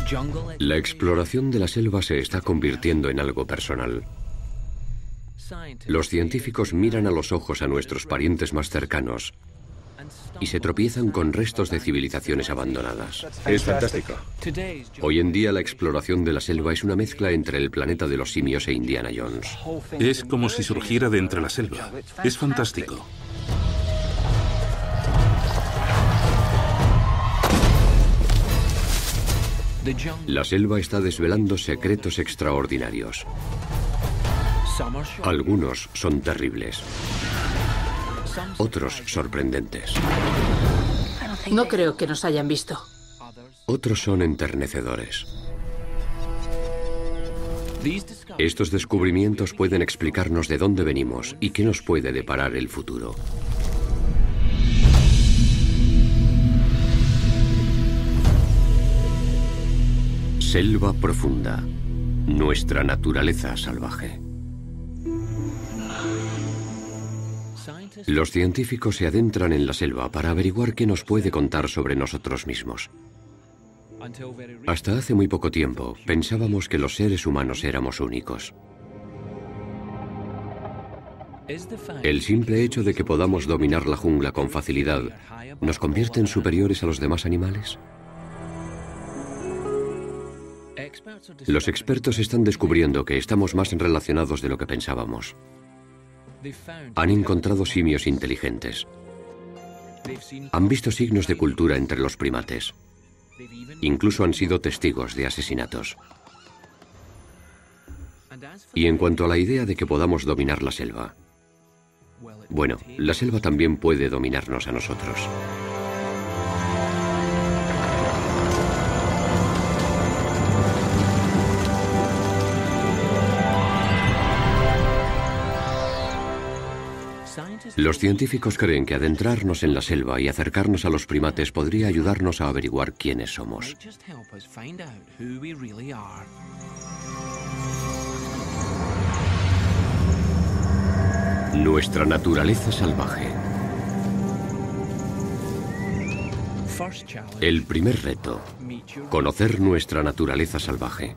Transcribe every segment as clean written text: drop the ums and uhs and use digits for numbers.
La exploración de la selva se está convirtiendo en algo personal. Los científicos miran a los ojos a nuestros parientes más cercanos y se tropiezan con restos de civilizaciones abandonadas. Es fantástico. Hoy en día la exploración de la selva es una mezcla entre el planeta de los simios e Indiana Jones. Es como si surgiera de entre la selva. Es fantástico. La selva está desvelando secretos extraordinarios. Algunos son terribles. Otros sorprendentes. No creo que nos hayan visto. Otros son enternecedores. Estos descubrimientos pueden explicarnos de dónde venimos y qué nos puede deparar el futuro. Selva profunda. Nuestra naturaleza salvaje. Los científicos se adentran en la selva para averiguar qué nos puede contar sobre nosotros mismos. Hasta hace muy poco tiempo, pensábamos que los seres humanos éramos únicos. El simple hecho de que podamos dominar la jungla con facilidad, ¿nos convierte en superiores a los demás animales? Los expertos están descubriendo que estamos más relacionados de lo que pensábamos. Han encontrado simios inteligentes. Han visto signos de cultura entre los primates. Incluso han sido testigos de asesinatos. Y en cuanto a la idea de que podamos dominar la selva, bueno, la selva también puede dominarnos a nosotros. Los científicos creen que adentrarnos en la selva y acercarnos a los primates podría ayudarnos a averiguar quiénes somos. Nuestra naturaleza salvaje. El primer reto: conocer nuestra naturaleza salvaje.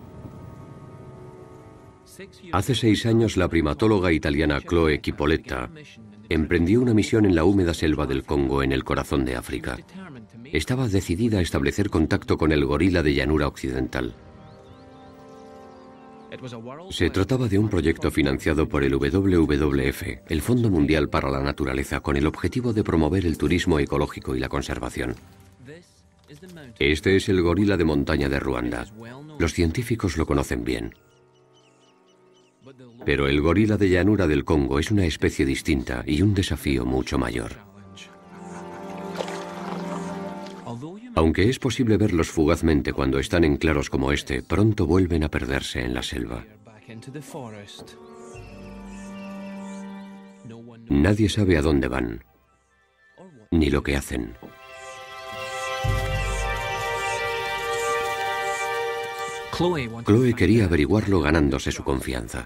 Hace 6 años, la primatóloga italiana Chloe Chipolletta emprendió una misión en la húmeda selva del Congo, en el corazón de África. Estaba decidida a establecer contacto con el gorila de llanura occidental. Se trataba de un proyecto financiado por el WWF, el Fondo Mundial para la Naturaleza, con el objetivo de promover el turismo ecológico y la conservación. Este es el gorila de montaña de Ruanda. Los científicos lo conocen bien. Pero el gorila de llanura del Congo es una especie distinta y un desafío mucho mayor. Aunque es posible verlos fugazmente cuando están en claros como este, pronto vuelven a perderse en la selva. Nadie sabe a dónde van, ni lo que hacen. Chloe quería averiguarlo ganándose su confianza.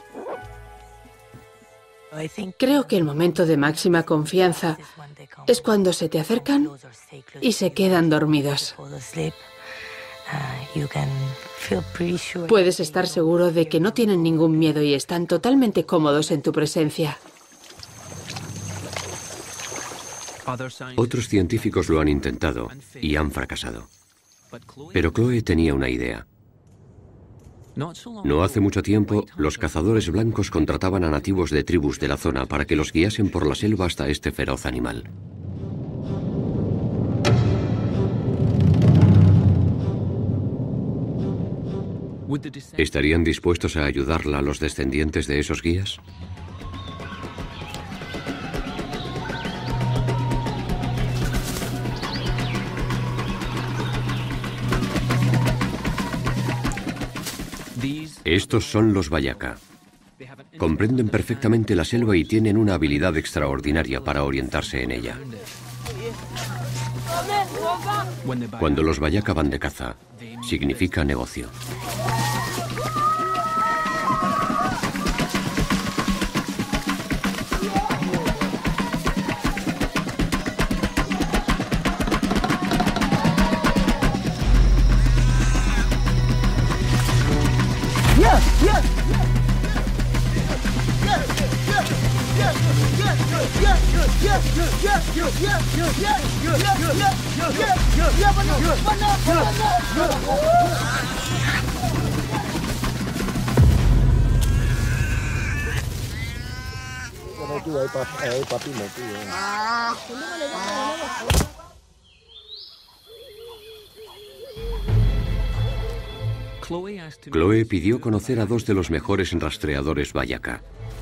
Creo que el momento de máxima confianza es cuando se te acercan y se quedan dormidos. Puedes estar seguro de que no tienen ningún miedo y están totalmente cómodos en tu presencia. Otros científicos lo han intentado y han fracasado. Pero Chloe tenía una idea. No hace mucho tiempo, los cazadores blancos contrataban a nativos de tribus de la zona para que los guiasen por la selva hasta este feroz animal. ¿Estarían dispuestos a ayudarla a los descendientes de esos guías? Estos son los Bayaka. Comprenden perfectamente la selva y tienen una habilidad extraordinaria para orientarse en ella. Cuando los Bayaka van de caza, significa negocio. Chloe pidió conocer a dos de los mejores rastreadores Bayaka.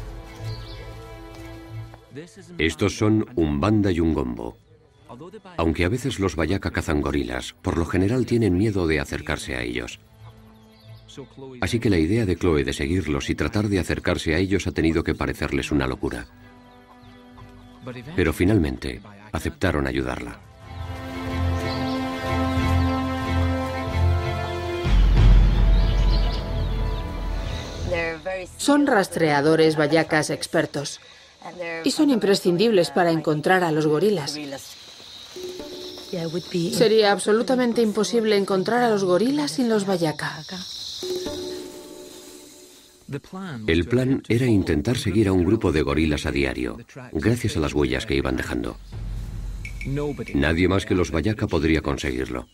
Estos son un Banda y un Gombo. Aunque a veces los Bayaka cazan gorilas, por lo general tienen miedo de acercarse a ellos. Así que la idea de Chloe de seguirlos y tratar de acercarse a ellos ha tenido que parecerles una locura. Pero finalmente aceptaron ayudarla. Son rastreadores bayacas expertos y son imprescindibles para encontrar a los gorilas. Sería absolutamente imposible encontrar a los gorilas sin los bayaka. El plan era intentar seguir a un grupo de gorilas a diario, gracias a las huellas que iban dejando. Nadie más que los bayaka podría conseguirlo.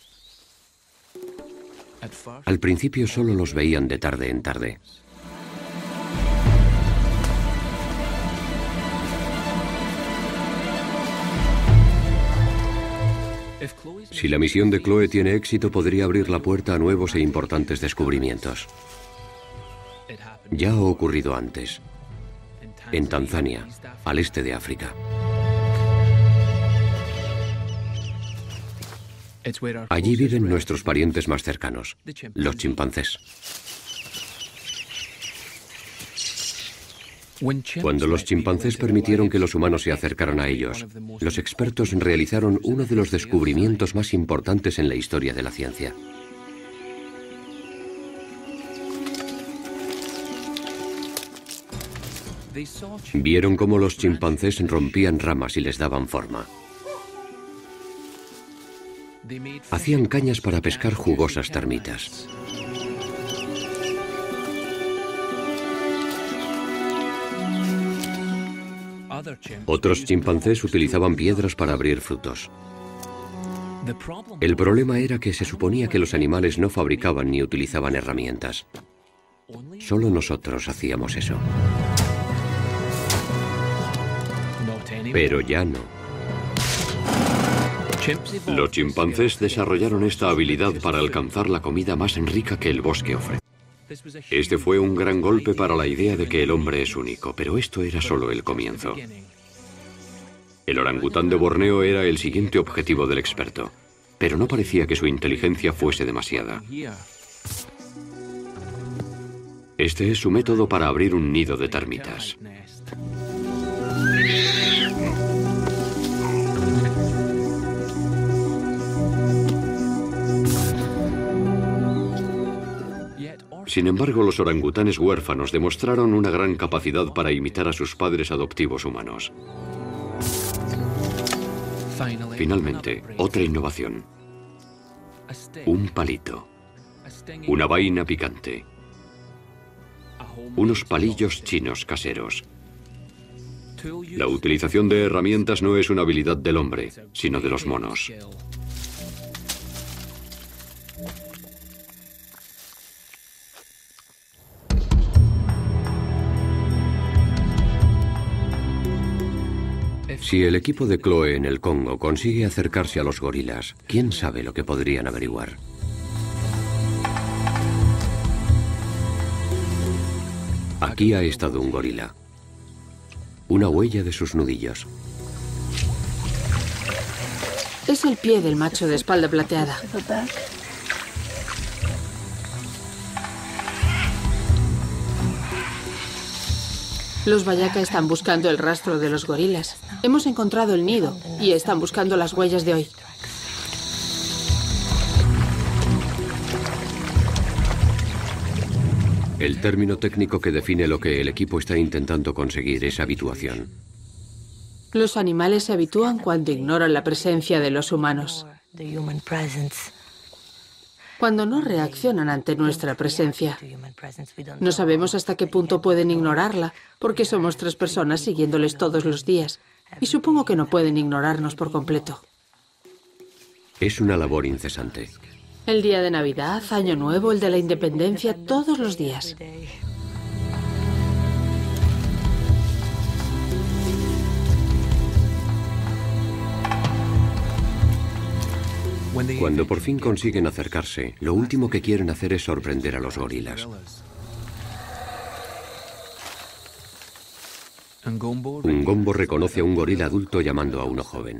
Al principio solo los veían de tarde en tarde. Si la misión de Chloe tiene éxito, podría abrir la puerta a nuevos e importantes descubrimientos. Ya ha ocurrido antes, en Tanzania, al este de África. Allí viven nuestros parientes más cercanos, los chimpancés. Cuando los chimpancés permitieron que los humanos se acercaran a ellos, los expertos realizaron uno de los descubrimientos más importantes en la historia de la ciencia. Vieron cómo los chimpancés rompían ramas y les daban forma. Hacían cañas para pescar jugosas termitas. Otros chimpancés utilizaban piedras para abrir frutos. El problema era que se suponía que los animales no fabricaban ni utilizaban herramientas. Solo nosotros hacíamos eso. Pero ya no. Los chimpancés desarrollaron esta habilidad para alcanzar la comida más rica que el bosque ofrece. Este fue un gran golpe para la idea de que el hombre es único, pero esto era solo el comienzo. El orangután de Borneo era el siguiente objetivo del experto, pero no parecía que su inteligencia fuese demasiada. Este es su método para abrir un nido de termitas. Sin embargo, los orangutanes huérfanos demostraron una gran capacidad para imitar a sus padres adoptivos humanos. Finalmente, otra innovación. Un palito. Una vaina picante. Unos palillos chinos caseros. La utilización de herramientas no es una habilidad del hombre, sino de los monos. Si el equipo de Chloe en el Congo consigue acercarse a los gorilas, ¿quién sabe lo que podrían averiguar? Aquí ha estado un gorila. Una huella de sus nudillos. Es el pie del macho de espalda plateada. Los bayaka están buscando el rastro de los gorilas. Hemos encontrado el nido y están buscando las huellas de hoy. El término técnico que define lo que el equipo está intentando conseguir es habituación. Los animales se habitúan cuando ignoran la presencia de los humanos. Cuando no reaccionan ante nuestra presencia. No sabemos hasta qué punto pueden ignorarla, porque somos 3 personas siguiéndoles todos los días. Y supongo que no pueden ignorarnos por completo. Es una labor incesante. El día de Navidad, Año Nuevo, el de la Independencia, todos los días. Cuando por fin consiguen acercarse, lo último que quieren hacer es sorprender a los gorilas. Un gombo reconoce a un gorila adulto llamando a uno joven.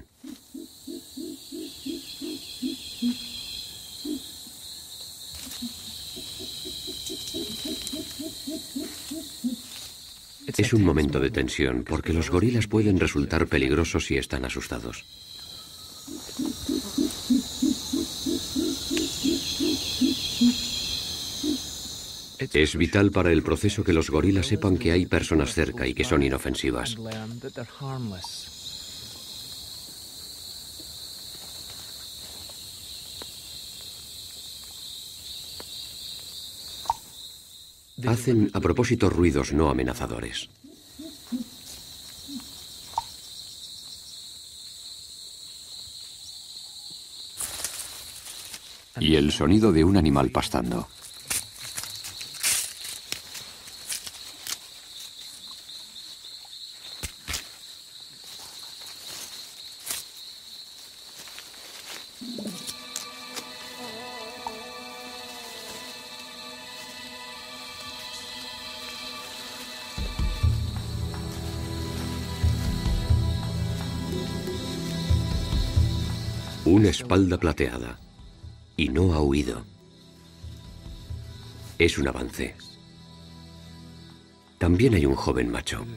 Es un momento de tensión porque los gorilas pueden resultar peligrosos si están asustados. Es vital para el proceso que los gorilas sepan que hay personas cerca y que son inofensivas. Hacen a propósito ruidos no amenazadores. Y el sonido de un animal pastando. Una espalda plateada. Y no ha huido. Es un avance. También hay un joven macho.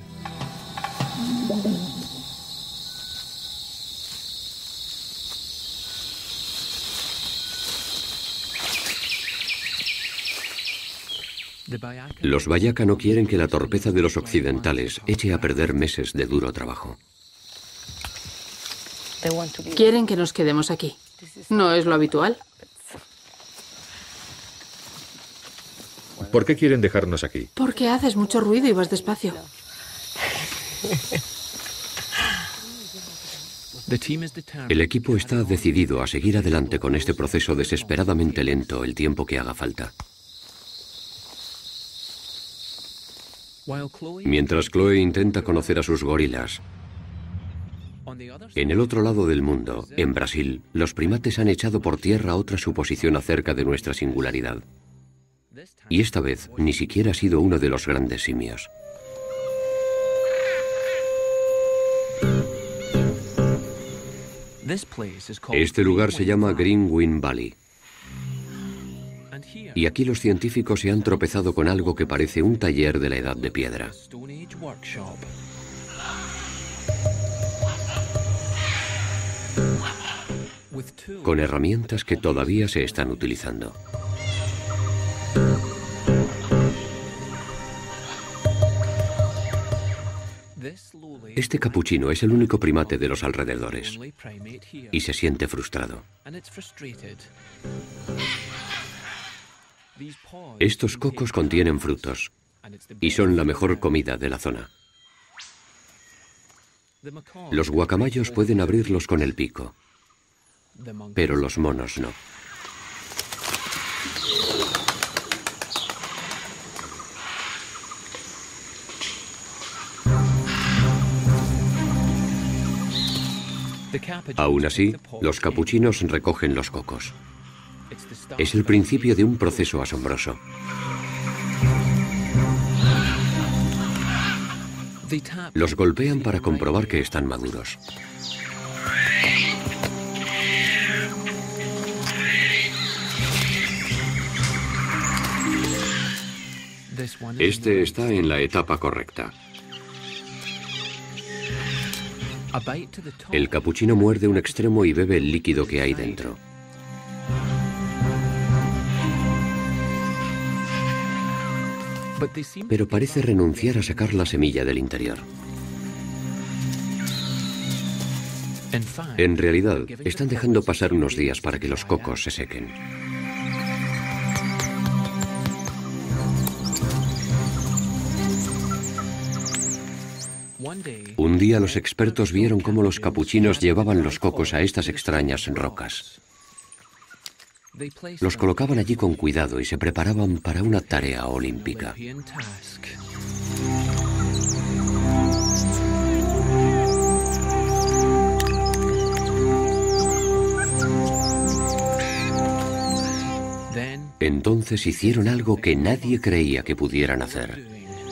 Los Bayaka no quieren que la torpeza de los occidentales eche a perder meses de duro trabajo. Quieren que nos quedemos aquí. No es lo habitual. ¿Por qué quieren dejarnos aquí? Porque haces mucho ruido y vas despacio. El equipo está decidido a seguir adelante con este proceso desesperadamente lento el tiempo que haga falta. Mientras Chloe intenta conocer a sus gorilas, en el otro lado del mundo, en Brasil, los primates han echado por tierra otra suposición acerca de nuestra singularidad. Y esta vez ni siquiera ha sido uno de los grandes simios. Este lugar se llama Greenwind Valley. Y aquí los científicos se han tropezado con algo que parece un taller de la Edad de Piedra. Con herramientas que todavía se están utilizando. Este capuchino es el único primate de los alrededores y se siente frustrado. Estos cocos contienen frutos y son la mejor comida de la zona. Los guacamayos pueden abrirlos con el pico, pero los monos no. Aún así, los capuchinos recogen los cocos. Es el principio de un proceso asombroso. Los golpean para comprobar que están maduros. Este está en la etapa correcta. El capuchino muerde un extremo y bebe el líquido que hay dentro. Pero parece renunciar a sacar la semilla del interior. En realidad, están dejando pasar unos días para que los cocos se sequen. Un día los expertos vieron cómo los capuchinos llevaban los cocos a estas extrañas rocas. Los colocaban allí con cuidado y se preparaban para una tarea olímpica. Entonces hicieron algo que nadie creía que pudieran hacer.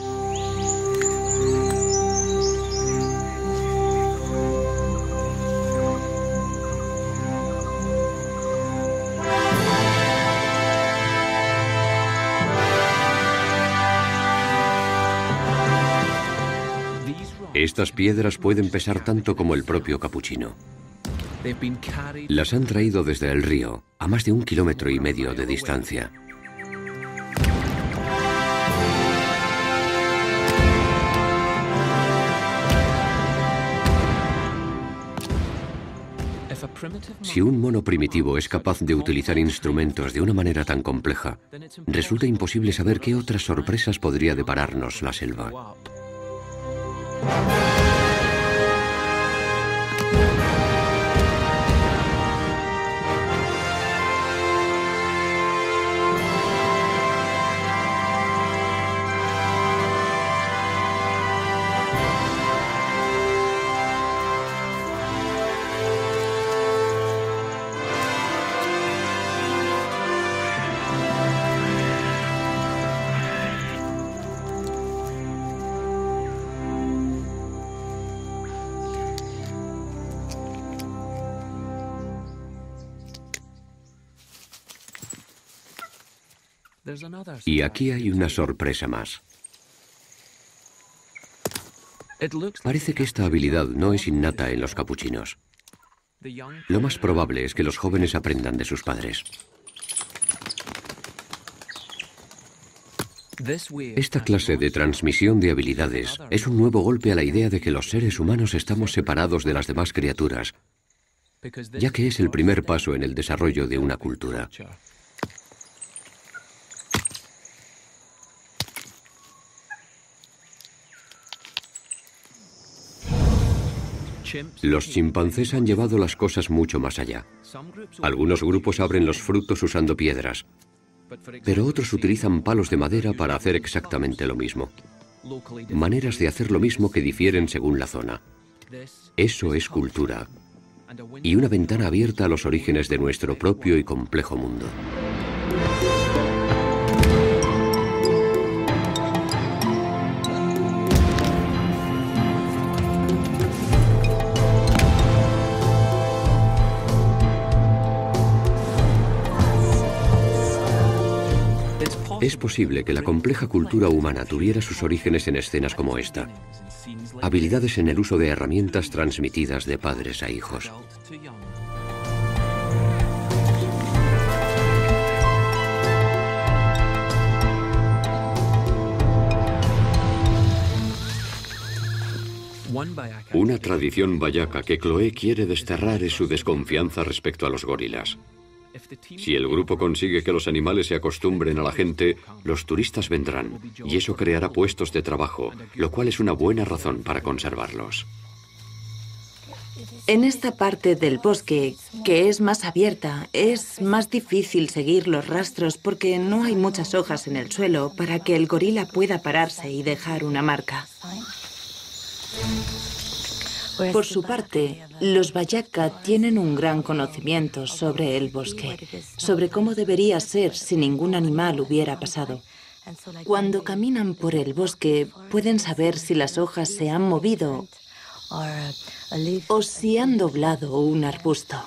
Estas piedras pueden pesar tanto como el propio capuchino. Las han traído desde el río, a más de 1,5 kilómetros de distancia. Si un mono primitivo es capaz de utilizar instrumentos de una manera tan compleja, resulta imposible saber qué otras sorpresas podría depararnos la selva. Y aquí hay una sorpresa más. Parece que esta habilidad no es innata en los capuchinos. Lo más probable es que los jóvenes aprendan de sus padres. Esta clase de transmisión de habilidades es un nuevo golpe a la idea de que los seres humanos estamos separados de las demás criaturas, ya que es el primer paso en el desarrollo de una cultura. Los chimpancés han llevado las cosas mucho más allá. Algunos grupos abren los frutos usando piedras, pero otros utilizan palos de madera para hacer exactamente lo mismo. Maneras de hacer lo mismo que difieren según la zona. Eso es cultura, y una ventana abierta a los orígenes de nuestro propio y complejo mundo. Es posible que la compleja cultura humana tuviera sus orígenes en escenas como esta. Habilidades en el uso de herramientas transmitidas de padres a hijos. Una tradición vallaca que Chloé quiere desterrar es su desconfianza respecto a los gorilas. Si el grupo consigue que los animales se acostumbren a la gente, los turistas vendrán, y eso creará puestos de trabajo, lo cual es una buena razón para conservarlos. En esta parte del bosque, que es más abierta, es más difícil seguir los rastros porque no hay muchas hojas en el suelo para que el gorila pueda pararse y dejar una marca. Por su parte, los Bayaka tienen un gran conocimiento sobre el bosque, sobre cómo debería ser si ningún animal hubiera pasado. Cuando caminan por el bosque, pueden saber si las hojas se han movido o si han doblado un arbusto.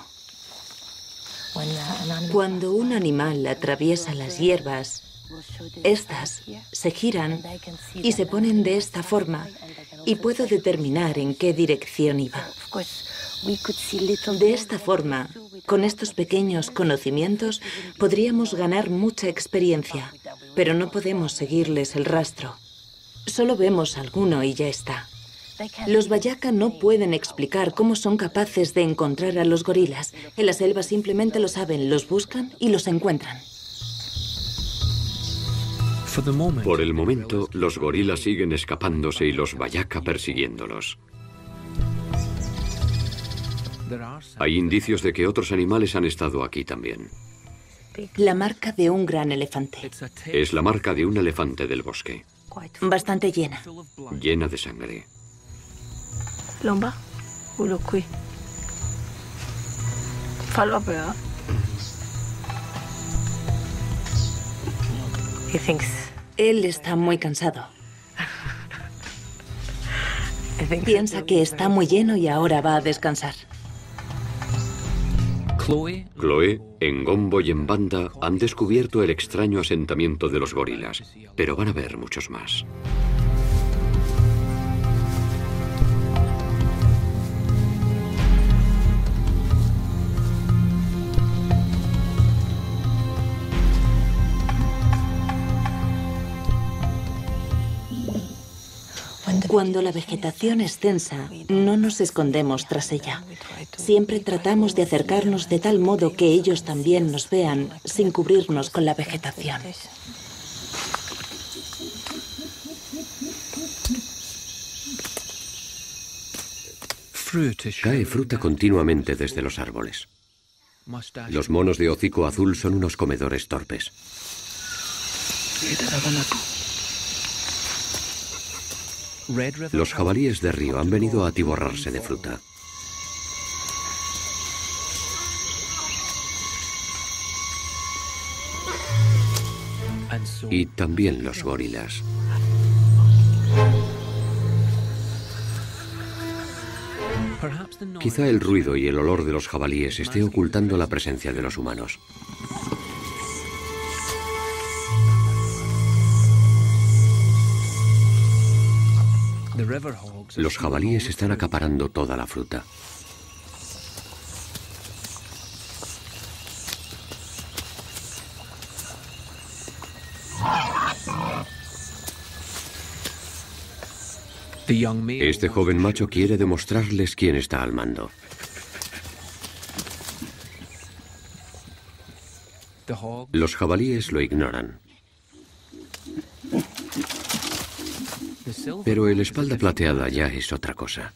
Cuando un animal atraviesa las hierbas, estas se giran y se ponen de esta forma, y puedo determinar en qué dirección iba. De esta forma, con estos pequeños conocimientos, podríamos ganar mucha experiencia, pero no podemos seguirles el rastro. Solo vemos alguno y ya está. Los Bayaka no pueden explicar cómo son capaces de encontrar a los gorilas. En la selva simplemente lo saben, los buscan y los encuentran. Por el momento, los gorilas siguen escapándose y los Bayaka persiguiéndolos. Hay indicios de que otros animales han estado aquí también. La marca de un gran elefante. Es la marca de un elefante del bosque, Bastante llena. llena de sangre. Lomba, ulo qui. Fallo a pegar. He thinks. Él está muy cansado. Piensa que está muy lleno y ahora va a descansar. Chloe, en Ngombo y en Banda han descubierto el extraño asentamiento de los gorilas, pero van a ver muchos más. Cuando la vegetación es densa, no nos escondemos tras ella. Siempre tratamos de acercarnos de tal modo que ellos también nos vean sin cubrirnos con la vegetación. Cae fruta continuamente desde los árboles. Los monos de hocico azul son unos comedores torpes. Los jabalíes de río han venido a atiborrarse de fruta. Y también los gorilas. Quizá el ruido y el olor de los jabalíes esté ocultando la presencia de los humanos. Los jabalíes están acaparando toda la fruta. Este joven macho quiere demostrarles quién está al mando. Los jabalíes lo ignoran. Pero el espalda plateada ya es otra cosa.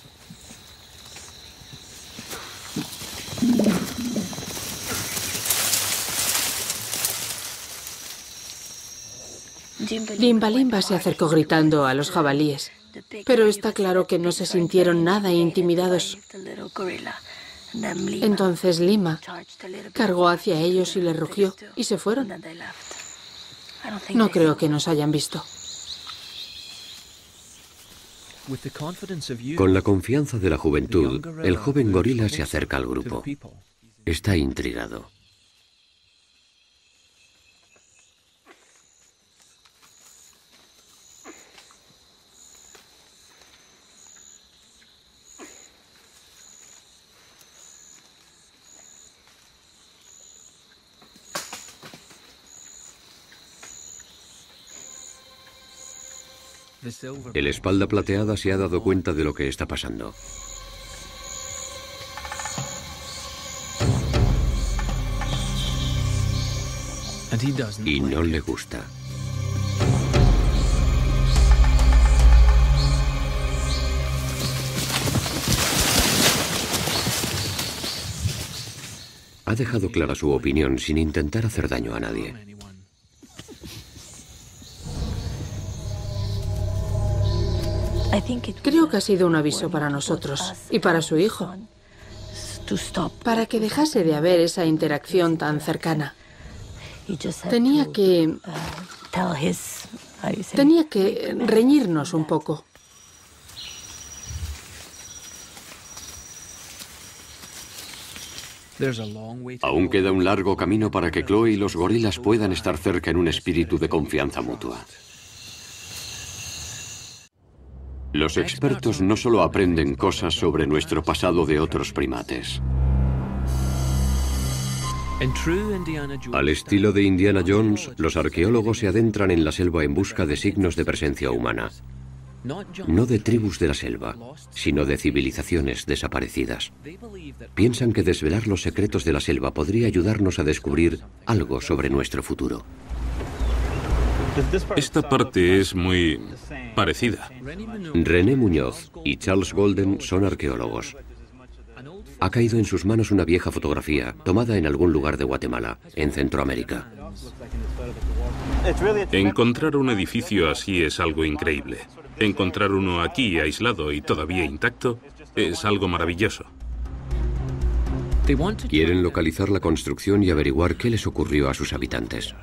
Limba Limba se acercó gritando a los jabalíes, pero está claro que no se sintieron nada intimidados. Entonces Lima cargó hacia ellos y les rugió y se fueron. No creo que nos hayan visto. Con la confianza de la juventud, el joven gorila se acerca al grupo. Está intrigado. El espalda plateada se ha dado cuenta de lo que está pasando. Y no le gusta. Ha dejado clara su opinión sin intentar hacer daño a nadie. Creo que ha sido un aviso para nosotros y para su hijo, para que dejase de haber esa interacción tan cercana. Tenía que reñirnos un poco. Aún queda un largo camino para que Chloe y los gorilas puedan estar cerca en un espíritu de confianza mutua. Los expertos no solo aprenden cosas sobre nuestro pasado de otros primates. Al estilo de Indiana Jones, los arqueólogos se adentran en la selva en busca de signos de presencia humana. No de tribus de la selva, sino de civilizaciones desaparecidas. Piensan que desvelar los secretos de la selva podría ayudarnos a descubrir algo sobre nuestro futuro. Esta parte es muy parecida. René Muñoz y Charles Golden son arqueólogos. Ha caído en sus manos una vieja fotografía tomada en algún lugar de Guatemala, en Centroamérica. Encontrar un edificio así es algo increíble. Encontrar uno aquí aislado y todavía intacto es algo maravilloso. Quieren localizar la construcción y averiguar qué les ocurrió a sus habitantes.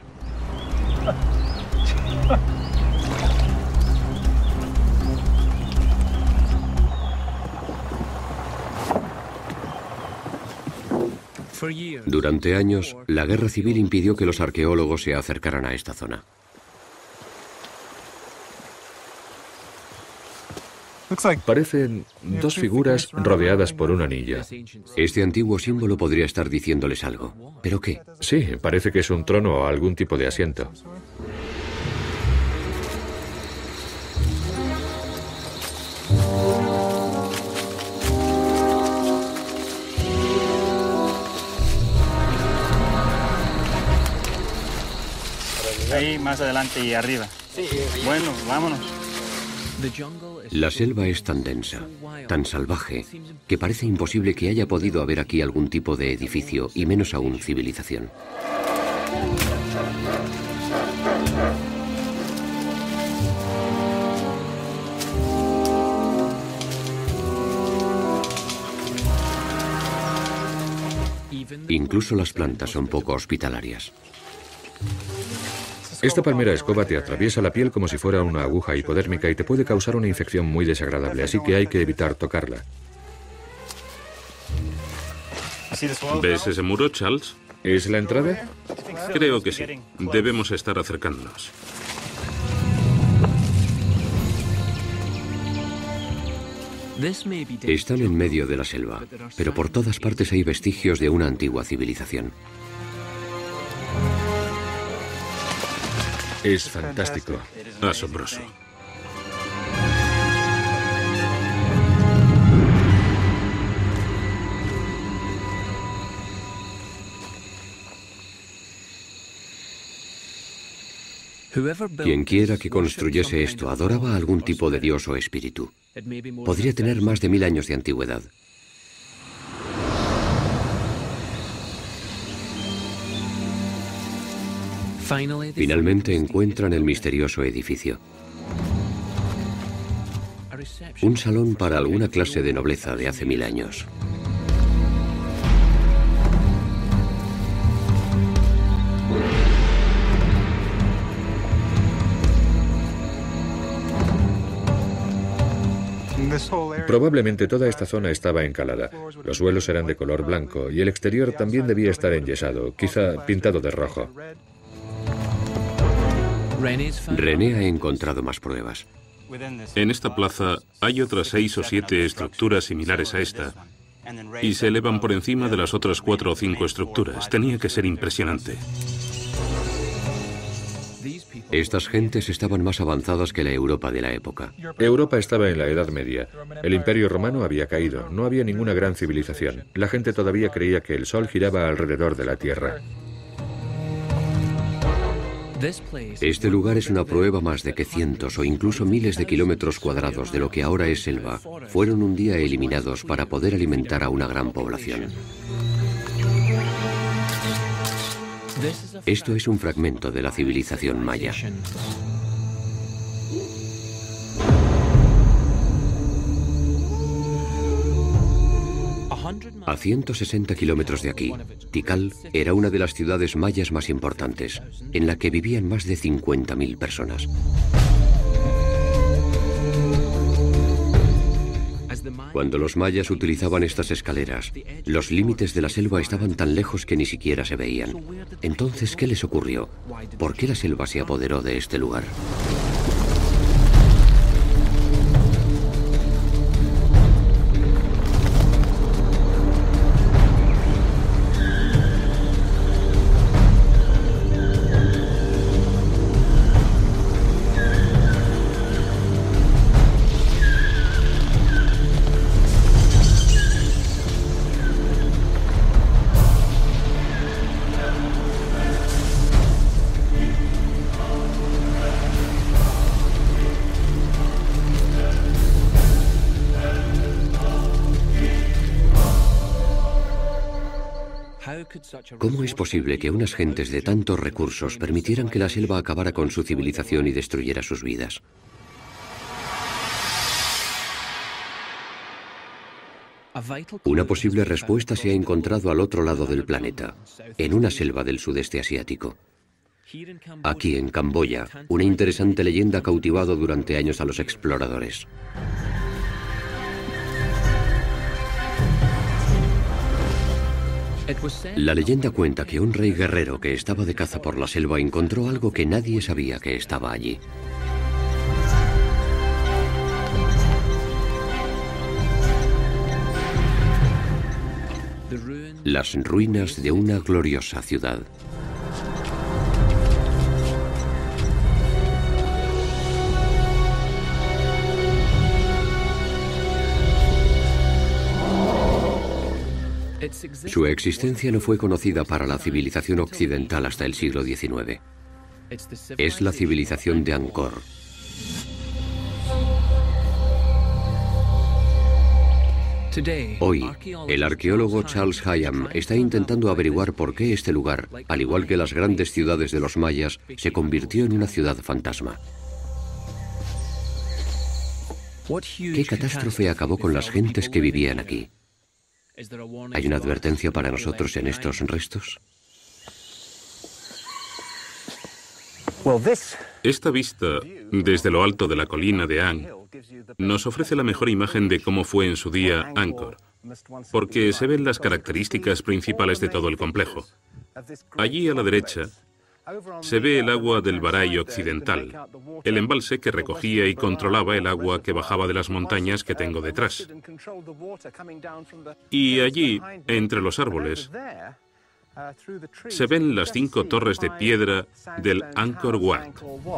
Durante años, la guerra civil impidió que los arqueólogos se acercaran a esta zona. Parecen dos figuras rodeadas por un anillo. Este antiguo símbolo podría estar diciéndoles algo. ¿Pero qué? Sí, parece que es un trono o algún tipo de asiento. Ahí más adelante y arriba. Bueno, vámonos. La selva es tan densa, tan salvaje, que parece imposible que haya podido haber aquí algún tipo de edificio, y menos aún civilización. Incluso las plantas son poco hospitalarias. Esta palmera escoba te atraviesa la piel como si fuera una aguja hipodérmica y te puede causar una infección muy desagradable, así que hay que evitar tocarla. ¿Ves ese muro, Charles? ¿Es la entrada? Creo que sí. Debemos estar acercándonos. Están en medio de la selva, pero por todas partes hay vestigios de una antigua civilización. Es fantástico. Asombroso. Quien quiera que construyese esto adoraba a algún tipo de dios o espíritu. Podría tener más de 1000 años de antigüedad. Finalmente encuentran el misterioso edificio. Un salón para alguna clase de nobleza de hace 1000 años. Probablemente toda esta zona estaba encalada. Los suelos eran de color blanco y el exterior también debía estar enyesado, quizá pintado de rojo. René ha encontrado más pruebas. En esta plaza hay otras 6 o 7 estructuras similares a esta y se elevan por encima de las otras 4 o 5 estructuras. Tenía que ser impresionante. Estas gentes estaban más avanzadas que la Europa de la época. Europa estaba en la Edad Media. El Imperio Romano había caído. No había ninguna gran civilización. La gente todavía creía que el Sol giraba alrededor de la Tierra. Este lugar es una prueba más de que cientos o incluso miles de kilómetros cuadrados de lo que ahora es selva fueron un día eliminados para poder alimentar a una gran población. Esto es un fragmento de la civilización maya. A 160 kilómetros de aquí, Tikal era una de las ciudades mayas más importantes, en la que vivían más de 50.000 personas. Cuando los mayas utilizaban estas escaleras, los límites de la selva estaban tan lejos que ni siquiera se veían. Entonces, ¿qué les ocurrió? ¿Por qué la selva se apoderó de este lugar? ¿Cómo es posible que unas gentes de tantos recursos permitieran que la selva acabara con su civilización y destruyera sus vidas? Una posible respuesta se ha encontrado al otro lado del planeta, en una selva del sudeste asiático. Aquí, en Camboya, una interesante leyenda ha cautivado durante años a los exploradores. La leyenda cuenta que un rey guerrero que estaba de caza por la selva encontró algo que nadie sabía que estaba allí. Las ruinas de una gloriosa ciudad. Su existencia no fue conocida para la civilización occidental hasta el siglo XIX. Es la civilización de Angkor. Hoy, el arqueólogo Charles Hyam está intentando averiguar por qué este lugar, al igual que las grandes ciudades de los mayas, se convirtió en una ciudad fantasma. ¿Qué catástrofe acabó con las gentes que vivían aquí? ¿Hay una advertencia para nosotros en estos restos? Esta vista, desde lo alto de la colina de Ang, nos ofrece la mejor imagen de cómo fue en su día Angkor, porque se ven las características principales de todo el complejo. Allí a la derecha se ve el agua del Baray occidental, el embalse que recogía y controlaba el agua que bajaba de las montañas que tengo detrás. Y allí, entre los árboles, se ven las 5 torres de piedra del Angkor Wat.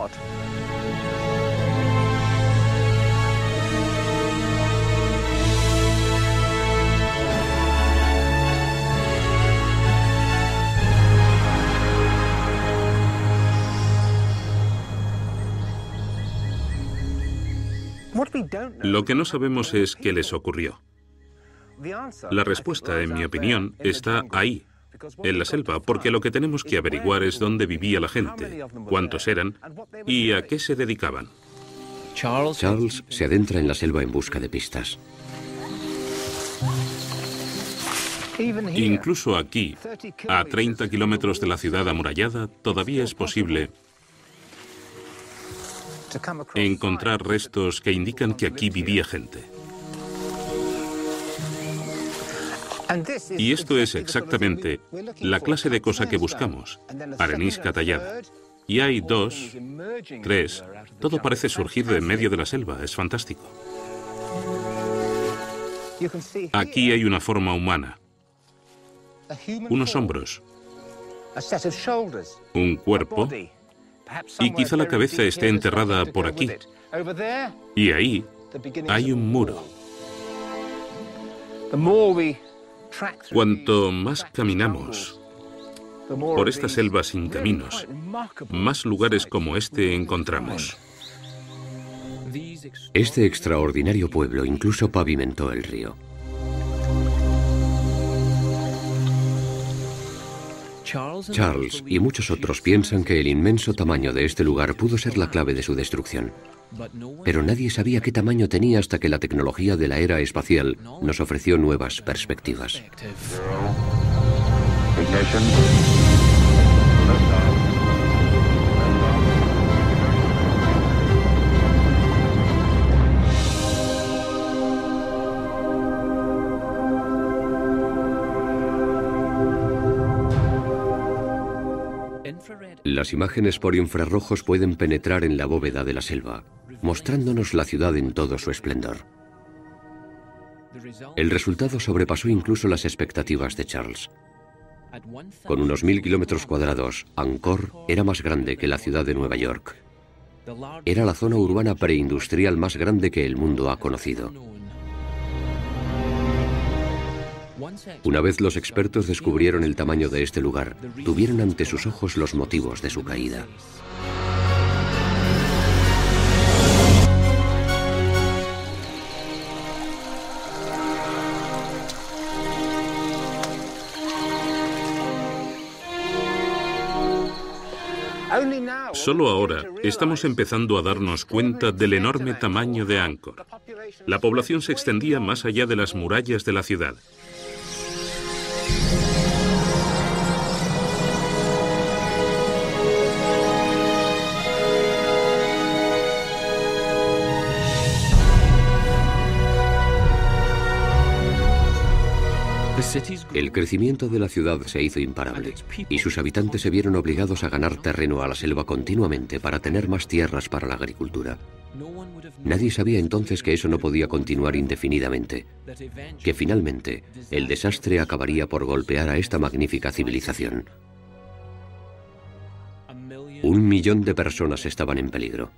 Lo que no sabemos es qué les ocurrió. La respuesta, en mi opinión, está ahí, en la selva, porque lo que tenemos que averiguar es dónde vivía la gente, cuántos eran y a qué se dedicaban. Charles se adentra en la selva en busca de pistas. Incluso aquí, a 30 kilómetros de la ciudad amurallada, todavía es posible encontrar restos que indican que aquí vivía gente. Y esto es exactamente la clase de cosa que buscamos, arenisca tallada. Y hay 2, 3, todo parece surgir de en medio de la selva, es fantástico. Aquí hay una forma humana, unos hombros, un cuerpo, y quizá la cabeza esté enterrada por aquí. Y ahí hay un muro. Cuanto más caminamos por esta selva sin caminos, más lugares como este encontramos. Este extraordinario pueblo incluso pavimentó el río. Charles y muchos otros piensan que el inmenso tamaño de este lugar pudo ser la clave de su destrucción. Pero nadie sabía qué tamaño tenía hasta que la tecnología de la era espacial nos ofreció nuevas perspectivas. Las imágenes por infrarrojos pueden penetrar en la bóveda de la selva, mostrándonos la ciudad en todo su esplendor. El resultado sobrepasó incluso las expectativas de Charles. Con unos 1000 kilómetros cuadrados, Angkor era más grande que la ciudad de Nueva York. Era la zona urbana preindustrial más grande que el mundo ha conocido. Una vez los expertos descubrieron el tamaño de este lugar, tuvieron ante sus ojos los motivos de su caída. Solo ahora estamos empezando a darnos cuenta del enorme tamaño de Angkor. La población se extendía más allá de las murallas de la ciudad. El crecimiento de la ciudad se hizo imparable y sus habitantes se vieron obligados a ganar terreno a la selva continuamente para tener más tierras para la agricultura. Nadie sabía entonces que eso no podía continuar indefinidamente, que finalmente el desastre acabaría por golpear a esta magnífica civilización. 1 millón de personas estaban en peligro.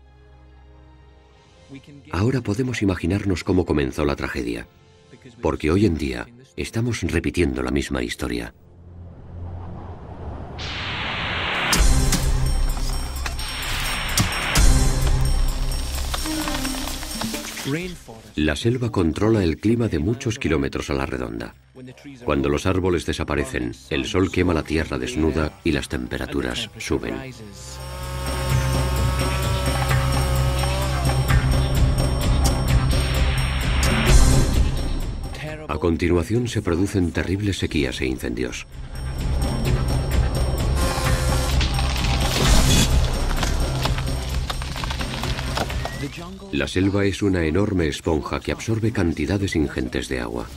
Ahora podemos imaginarnos cómo comenzó la tragedia, porque hoy en día estamos repitiendo la misma historia. La selva controla el clima de muchos kilómetros a la redonda. Cuando los árboles desaparecen, el sol quema la tierra desnuda y las temperaturas suben. A continuación se producen terribles sequías e incendios. La selva es una enorme esponja que absorbe cantidades ingentes de agua.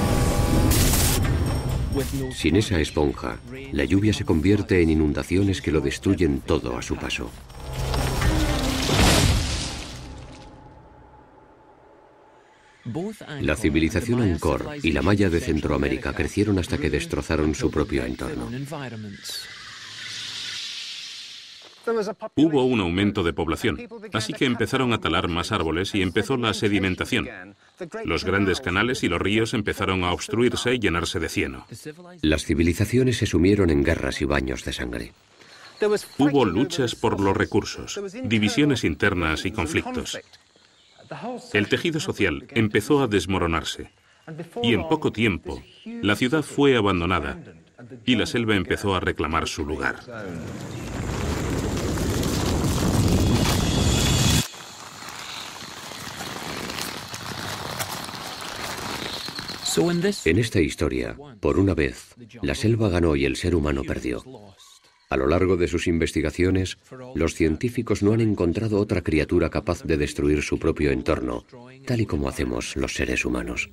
Sin esa esponja, la lluvia se convierte en inundaciones que lo destruyen todo a su paso. La civilización Angkor y la maya de Centroamérica crecieron hasta que destrozaron su propio entorno. Hubo un aumento de población, así que empezaron a talar más árboles y empezó la sedimentación. Los grandes canales y los ríos empezaron a obstruirse y llenarse de cieno. Las civilizaciones se sumieron en guerras y baños de sangre. Hubo luchas por los recursos, divisiones internas y conflictos. El tejido social empezó a desmoronarse y en poco tiempo la ciudad fue abandonada y la selva empezó a reclamar su lugar. En esta historia, por una vez, la selva ganó y el ser humano perdió. A lo largo de sus investigaciones, los científicos no han encontrado otra criatura capaz de destruir su propio entorno, tal y como hacemos los seres humanos.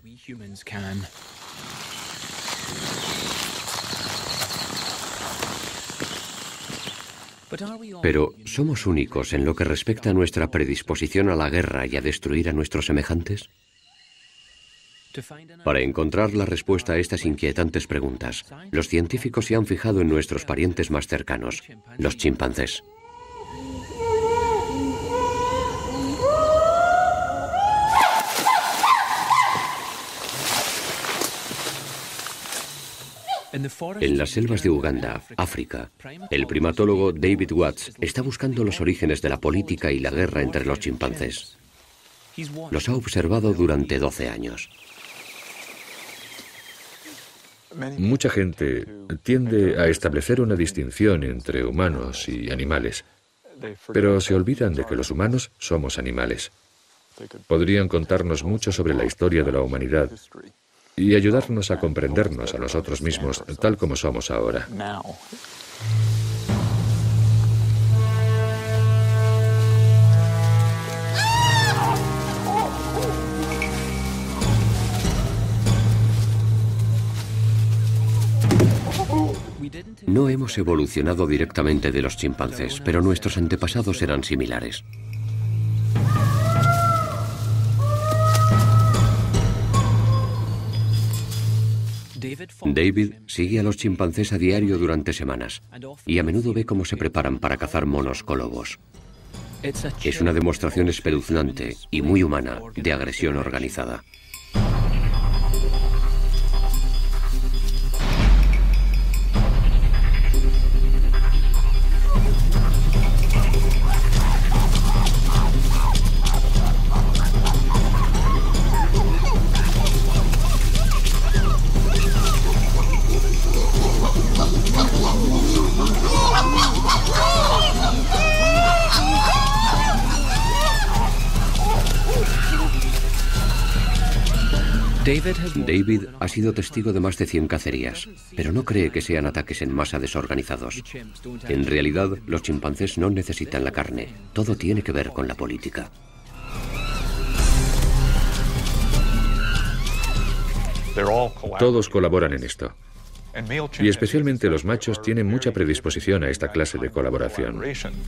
Pero, ¿somos únicos en lo que respecta a nuestra predisposición a la guerra y a destruir a nuestros semejantes? Para encontrar la respuesta a estas inquietantes preguntas, los científicos se han fijado en nuestros parientes más cercanos, los chimpancés. En las selvas de Uganda, África, el primatólogo David Watts está buscando los orígenes de la política y la guerra entre los chimpancés. Los ha observado durante 12 años. Mucha gente tiende a establecer una distinción entre humanos y animales, pero se olvidan de que los humanos somos animales. Podrían contarnos mucho sobre la historia de la humanidad y ayudarnos a comprendernos a nosotros mismos tal como somos ahora. No hemos evolucionado directamente de los chimpancés, pero nuestros antepasados eran similares. David sigue a los chimpancés a diario durante semanas y a menudo ve cómo se preparan para cazar monos con lobos. Es una demostración espeluznante y muy humana de agresión organizada. David ha sido testigo de más de 100 cacerías, pero no cree que sean ataques en masa desorganizados. En realidad, los chimpancés no necesitan la carne. Todo tiene que ver con la política. Todos colaboran en esto. Y especialmente los machos tienen mucha predisposición a esta clase de colaboración.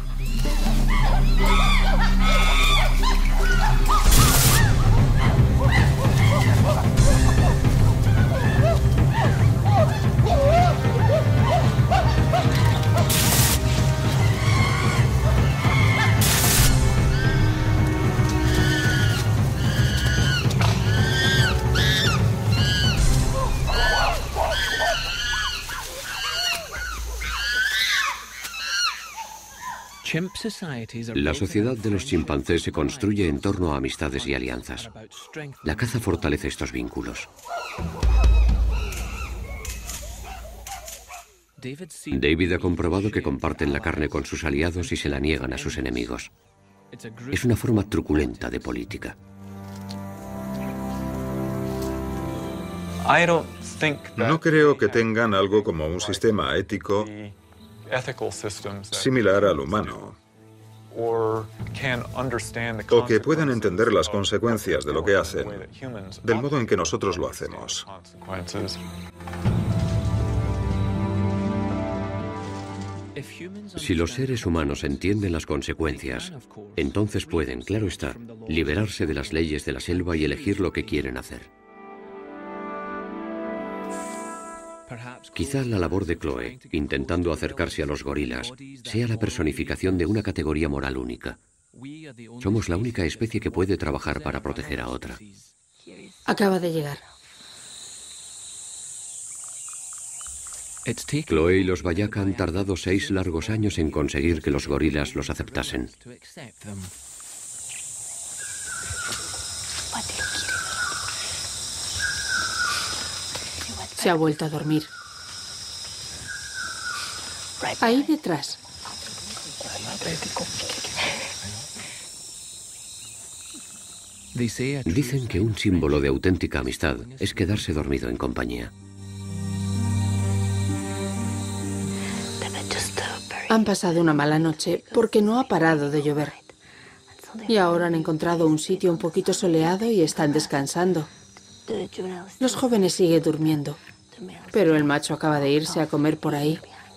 La sociedad de los chimpancés se construye en torno a amistades y alianzas. La caza fortalece estos vínculos. David ha comprobado que comparten la carne con sus aliados y se la niegan a sus enemigos. Es una forma truculenta de política. No creo que tengan algo como un sistema ético similar al humano, o que puedan entender las consecuencias de lo que hacen, del modo en que nosotros lo hacemos. Si los seres humanos entienden las consecuencias, entonces pueden, claro está, liberarse de las leyes de la selva y elegir lo que quieren hacer. Quizá la labor de Chloe, intentando acercarse a los gorilas, sea la personificación de una categoría moral única. Somos la única especie que puede trabajar para proteger a otra. Acaba de llegar. Chloe y los Bayaka han tardado 6 largos años en conseguir que los gorilas los aceptasen. Se ha vuelto a dormir. Ahí detrás. Dicen que un símbolo de auténtica amistad es quedarse dormido en compañía. Han pasado una mala noche porque no ha parado de llover. Y ahora han encontrado un sitio un poquito soleado y están descansando. Los jóvenes siguen durmiendo, pero el macho acaba de irse a comer por ahí.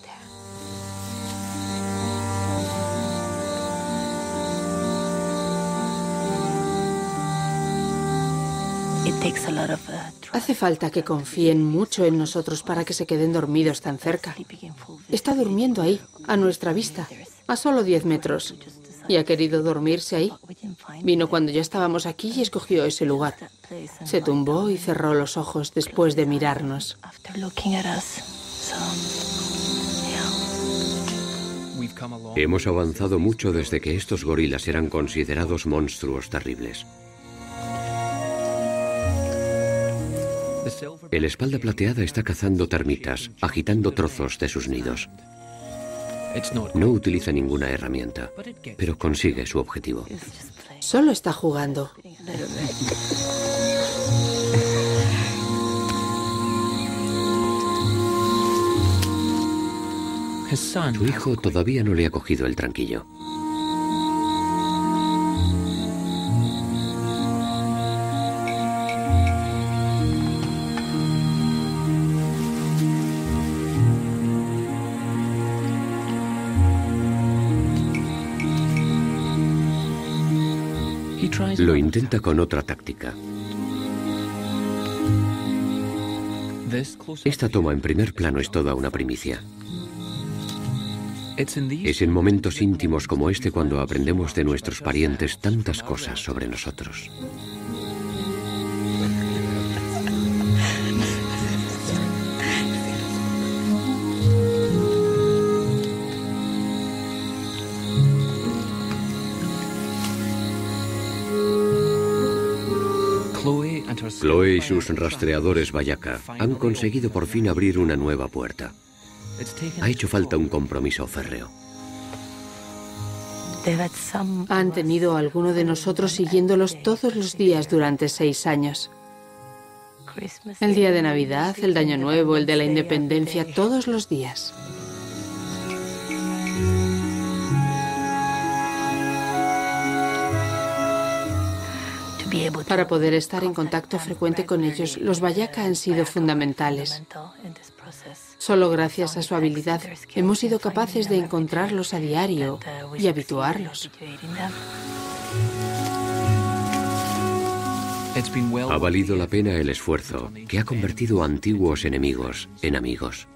Hace falta que confíen mucho en nosotros para que se queden dormidos tan cerca. Está durmiendo ahí, a nuestra vista, a solo 10 metros. Y ha querido dormirse ahí. Vino cuando ya estábamos aquí y escogió ese lugar. Se tumbó y cerró los ojos después de mirarnos. Hemos avanzado mucho desde que estos gorilas eran considerados monstruos terribles. El espalda plateada está cazando termitas, agitando trozos de sus nidos. No utiliza ninguna herramienta, pero consigue su objetivo. Solo está jugando. Su hijo todavía no le ha cogido el tranquillo. Lo intenta con otra táctica. Esta toma en primer plano es toda una primicia. Es en momentos íntimos como este cuando aprendemos de nuestros parientes tantas cosas sobre nosotros. Chloe y sus rastreadores Bayaka han conseguido por fin abrir una nueva puerta. Ha hecho falta un compromiso férreo. Han tenido a alguno de nosotros siguiéndolos todos los días durante 6 años. El día de Navidad, el de Año Nuevo, el de la Independencia, todos los días. Para poder estar en contacto frecuente con ellos, los Bayaka han sido fundamentales. Solo gracias a su habilidad hemos sido capaces de encontrarlos a diario y habituarlos. Ha valido la pena el esfuerzo, que ha convertido a antiguos enemigos en amigos.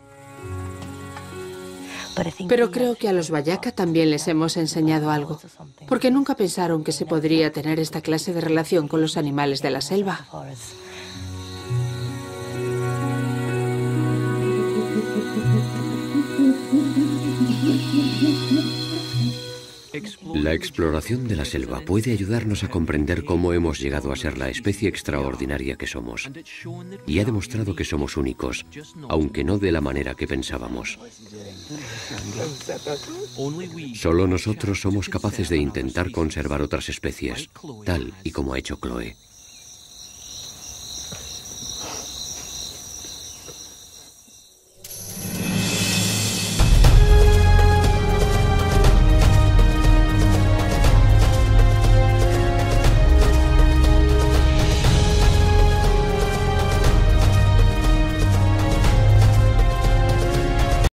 Pero creo que a los Bayaka también les hemos enseñado algo, porque nunca pensaron que se podría tener esta clase de relación con los animales de la selva. La exploración de la selva puede ayudarnos a comprender cómo hemos llegado a ser la especie extraordinaria que somos. Y ha demostrado que somos únicos, aunque no de la manera que pensábamos. Solo nosotros somos capaces de intentar conservar otras especies, tal y como ha hecho Chloe.